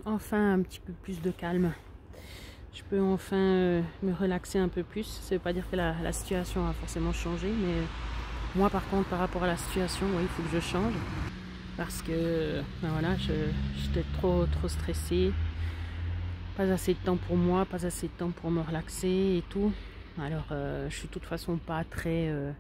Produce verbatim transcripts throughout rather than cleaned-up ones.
enfin un petit peu plus de calme. Je peux enfin euh, me relaxer un peu plus. Ça ne veut pas dire que la, la situation a forcément changé, mais moi par contre par rapport à la situation, oui, il faut que je change. Parce que ben voilà, j'étais trop, trop stressée. Pas assez de temps pour moi, pas assez de temps pour me relaxer et tout. Alors euh, je suis de toute façon pas très... Euh,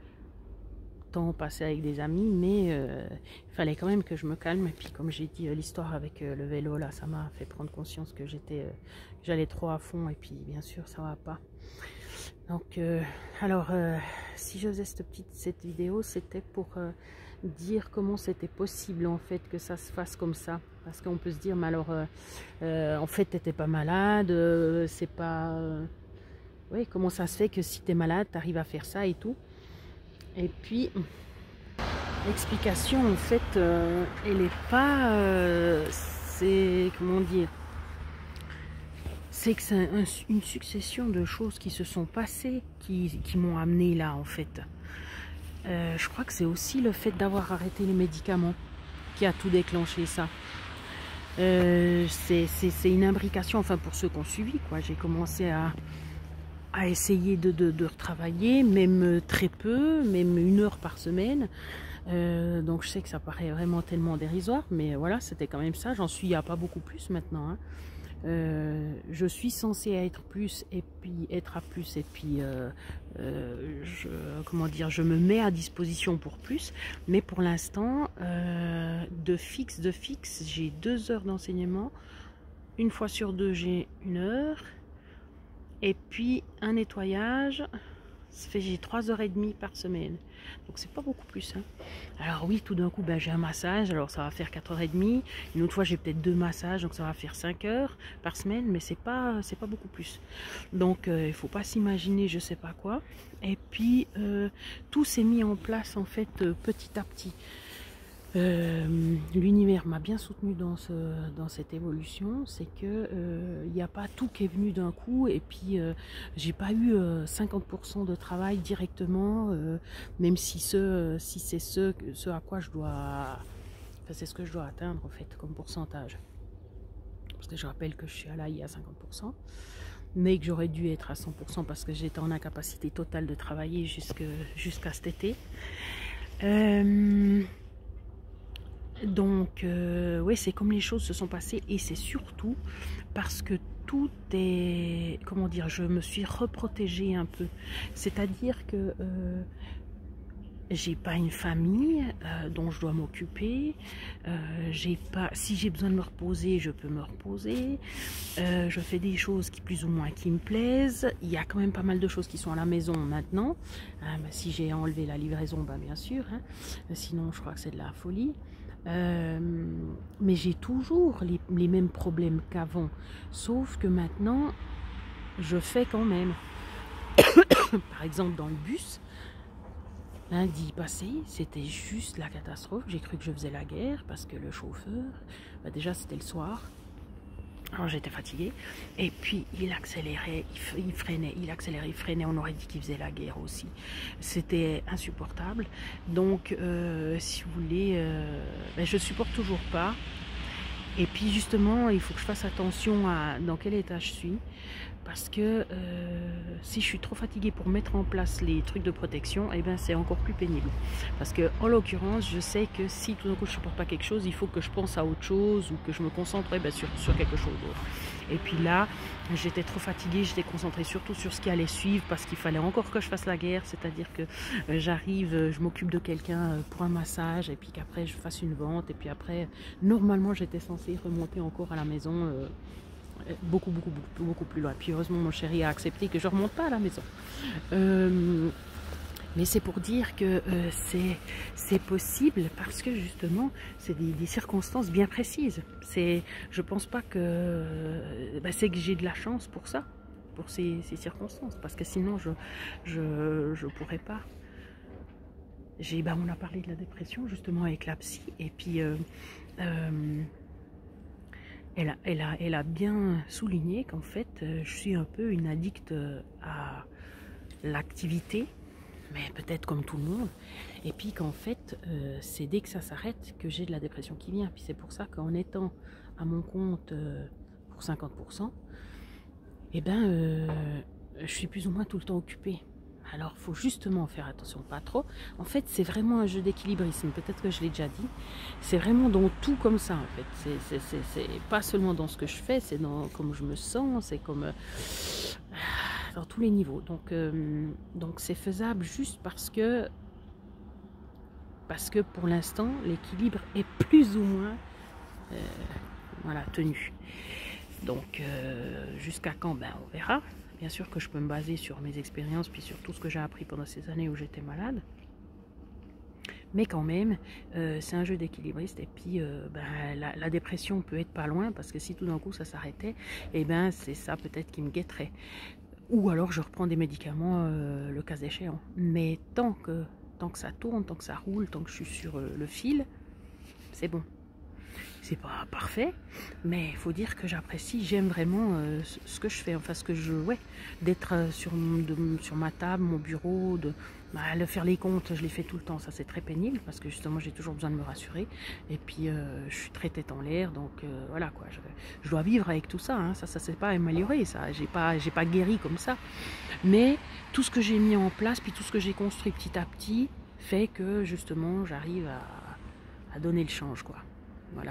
temps passé avec des amis, mais euh, il fallait quand même que je me calme. Et puis comme j'ai dit, euh, l'histoire avec euh, le vélo là, ça m'a fait prendre conscience que j'étais euh, j'allais trop à fond, et puis bien sûr ça va pas. Donc euh, alors euh, si je faisais cette petite cette vidéo, c'était pour euh, dire comment c'était possible en fait que ça se fasse comme ça, parce qu'on peut se dire mais alors euh, euh, en fait t'étais pas malade, euh, c'est pas euh, oui, comment ça se fait que si t'es malade t'arrives à faire ça et tout. Et puis l'explication en fait euh, elle est pas euh, c'est comment dire, c'est que c'est un, une succession de choses qui se sont passées qui, qui m'ont amené là en fait. Euh, je crois que c'est aussi le fait d'avoir arrêté les médicaments qui a tout déclenché ça. Euh, c'est une imbrication, enfin pour ceux qui ont suivi quoi. J'ai commencé à, à essayer de, de, de retravailler, même très peu, même une heure par semaine. Euh, donc je sais que ça paraît vraiment tellement dérisoire, mais voilà, c'était quand même ça. J'en suis à pas beaucoup plus maintenant, hein. Euh, je suis censée être plus et puis être à plus et puis euh, euh, je, comment dire, je me mets à disposition pour plus, mais pour l'instant euh, de fixe de fixe j'ai deux heures d'enseignement, une fois sur deux j'ai une heure, et puis un nettoyage, ça fait j'ai trois heures et demie par semaine, donc c'est pas beaucoup plus, hein. Alors oui, tout d'un coup ben, j'ai un massage, alors ça va faire quatre heures et demie, une autre fois j'ai peut-être deux massages, donc ça va faire cinq heures par semaine, mais c'est pas c'est pas beaucoup plus. Donc euh, il faut pas s'imaginer je sais pas quoi. Et puis euh, tout s'est mis en place en fait euh, petit à petit. Euh, l'univers m'a bien soutenu dans, ce, dans cette évolution, c'est que euh, il n'y a pas tout qui est venu d'un coup, et puis euh, j'ai pas eu euh, cinquante pour cent de travail directement, euh, même si ce, si c'est ce, ce à quoi je dois, enfin, c'est ce que je dois atteindre en fait comme pourcentage, parce que je rappelle que je suis à l'A I à cinquante pour cent, mais que j'aurais dû être à cent pour cent parce que j'étais en incapacité totale de travailler jusque, jusqu'à cet été. Euh, Donc, euh, oui, c'est comme les choses se sont passées, et c'est surtout parce que tout est, comment dire, je me suis reprotégée un peu. C'est-à-dire que euh, j'ai pas une famille euh, dont je dois m'occuper. Euh, j'ai pas, si j'ai besoin de me reposer, je peux me reposer. Euh, je fais des choses qui plus ou moins qui me plaisent. Il y a quand même pas mal de choses qui sont à la maison maintenant. Hein, bah, si j'ai enlevé la livraison, bah, bien sûr. Hein. Sinon, je crois que c'est de la folie. Euh, mais j'ai toujours les, les mêmes problèmes qu'avant, sauf que maintenant je fais quand même. Par exemple dans le bus, lundi passé, c'était juste la catastrophe. J'ai cru que je faisais la guerre parce que le chauffeur, bah déjà c'était le soir, alors j'étais fatiguée, et puis il accélérait, il, il freinait, il accélérait, il freinait, on aurait dit qu'il faisait la guerre aussi. C'était insupportable. Donc euh, si vous voulez, euh, ben, je supporte toujours pas. Et puis justement, il faut que je fasse attention à dans quel état je suis, parce que euh, si je suis trop fatiguée pour mettre en place les trucs de protection, et eh bien c'est encore plus pénible. Parce que en l'occurrence, je sais que si tout d'un coup je ne supporte pas quelque chose, il faut que je pense à autre chose, ou que je me concentre eh bien, sur, sur quelque chose d'autre. Et puis là, j'étais trop fatiguée, j'étais concentrée surtout sur ce qui allait suivre, parce qu'il fallait encore que je fasse la guerre, c'est-à-dire que euh, j'arrive, euh, je m'occupe de quelqu'un euh, pour un massage, et puis qu'après je fasse une vente, et puis après, normalement j'étais censée remonter encore à la maison euh, beaucoup, beaucoup, beaucoup, beaucoup plus loin. Puis heureusement mon chéri a accepté que je ne remonte pas à la maison. Euh, Mais c'est pour dire que euh, c'est possible, parce que justement, c'est des, des circonstances bien précises. Je pense pas que... Euh, bah, c'est que j'ai de la chance pour ça, pour ces, ces circonstances, parce que sinon je je, je pourrais pas. Bah, on a parlé de la dépression justement avec la psy, et puis euh, euh, elle, a, elle, a, elle a bien souligné qu'en fait euh, je suis un peu une addict à l'activité, mais peut-être comme tout le monde, et puis qu'en fait euh, c'est dès que ça s'arrête que j'ai de la dépression qui vient. Puis c'est pour ça qu'en étant à mon compte euh, pour cinquante pour cent, et ben euh, je suis plus ou moins tout le temps occupée. Alors il faut justement faire attention, pas trop. En fait c'est vraiment un jeu d'équilibrisme, peut-être que je l'ai déjà dit. C'est vraiment dans tout comme ça en fait. C'est pas seulement dans ce que je fais, c'est dans comme je me sens, c'est comme euh, dans tous les niveaux. Donc euh, donc c'est faisable juste parce que parce que pour l'instant l'équilibre est plus ou moins euh, voilà, tenu. Donc euh, jusqu'à quand, ben on verra. Bien sûr que je peux me baser sur mes expériences puis sur tout ce que j'ai appris pendant ces années où j'étais malade. Mais quand même, euh, c'est un jeu d'équilibriste. Et puis, euh, ben, la, la dépression peut être pas loin parce que si tout d'un coup ça s'arrêtait, et ben c'est ça peut-être qui me guetterait. Ou alors je reprends des médicaments euh, le cas échéant. Mais tant que, tant que ça tourne, tant que ça roule, tant que je suis sur euh, le fil, c'est bon. C'est pas parfait, mais il faut dire que j'apprécie, j'aime vraiment euh, ce que je fais, enfin ce que je, ouais, d'être euh, sur, sur ma table, mon bureau, de bah, le faire les comptes, je les fais tout le temps, ça c'est très pénible parce que justement j'ai toujours besoin de me rassurer et puis euh, je suis très tête en l'air, donc euh, voilà quoi, je, je dois vivre avec tout ça, hein, ça ça s'est pas amélioré, ça, j'ai pas, j'ai pas guéri comme ça, mais tout ce que j'ai mis en place, puis tout ce que j'ai construit petit à petit fait que justement j'arrive à, à donner le change quoi, voilà.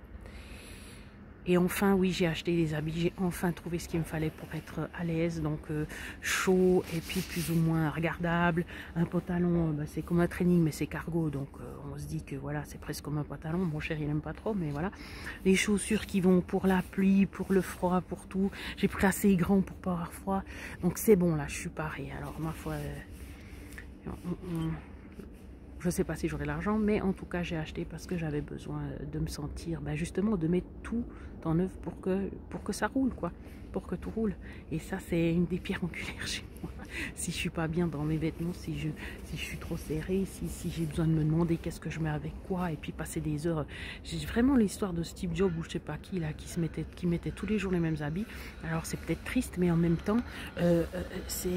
Et enfin, oui, j'ai acheté des habits, j'ai enfin trouvé ce qu'il me fallait pour être à l'aise, donc euh, chaud et puis plus ou moins regardable. Un pantalon, euh, bah, c'est comme un training, mais c'est cargo, donc euh, on se dit que voilà, c'est presque comme un pantalon. Mon cher, il n'aime pas trop, mais voilà. Les chaussures qui vont pour la pluie, pour le froid, pour tout. J'ai pris assez grand pour pas avoir froid, donc c'est bon, là, je suis parée. Alors, ma foi... Euh, on, on, je ne sais pas si j'aurai l'argent, mais en tout cas, j'ai acheté parce que j'avais besoin de me sentir, ben justement, de mettre tout en œuvre pour que, pour que ça roule, quoi, pour que tout roule. Et ça, c'est une des pierres angulaires chez moi. Si je suis pas bien dans mes vêtements, si je, si je suis trop serrée, si, si j'ai besoin de me demander qu'est-ce que je mets avec quoi, et puis passer des heures. J'ai vraiment l'histoire de Steve Jobs ou je sais pas qui, là, qui se mettait, qui mettait tous les jours les mêmes habits. Alors, c'est peut-être triste, mais en même temps, euh, euh, c'est...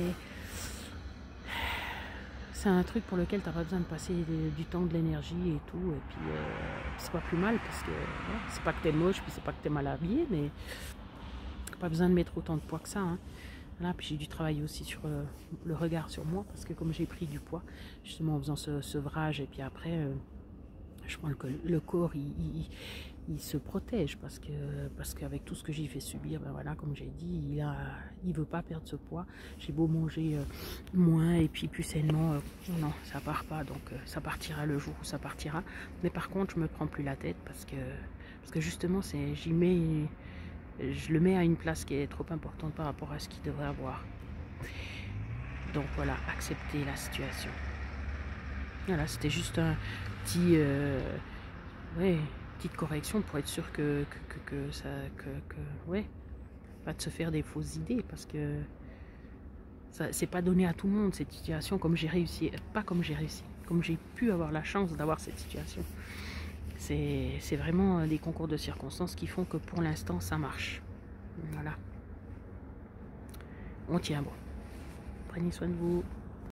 C'est un truc pour lequel tu n'as pas besoin de passer du temps, de l'énergie et tout. Et puis, euh, c'est pas plus mal parce que voilà, c'est pas que t'es moche, puis c'est pas que t'es mal habillé, mais pas besoin de mettre autant de poids que ça. Hein. Voilà, puis j'ai dû travailler aussi sur euh, le regard sur moi parce que comme j'ai pris du poids, justement en faisant ce sevrage, et puis après, euh, je pense que le corps, il, il, il se protège parce que parce qu'avec tout ce que j'ai fait subir, ben voilà, comme j'ai dit, il a, il veut pas perdre ce poids. J'ai beau manger euh, moins et puis plus sainement, euh, non, ça part pas. Donc euh, ça partira le jour où ça partira. Mais par contre, je me prends plus la tête parce que parce que justement, c'est j'y mets, je le mets à une place qui est trop importante par rapport à ce qu'il devrait avoir. Donc voilà, accepter la situation. Voilà, c'était juste un petit, euh, ouais, petite correction pour être sûr que, que, que, que ça, que, que, ouais, pas de se faire des fausses idées parce que ça, c'est pas donné à tout le monde cette situation comme j'ai réussi, pas comme j'ai réussi, comme j'ai pu avoir la chance d'avoir cette situation. C'est vraiment des concours de circonstances qui font que pour l'instant ça marche. Voilà. On tient bon. Prenez soin de vous.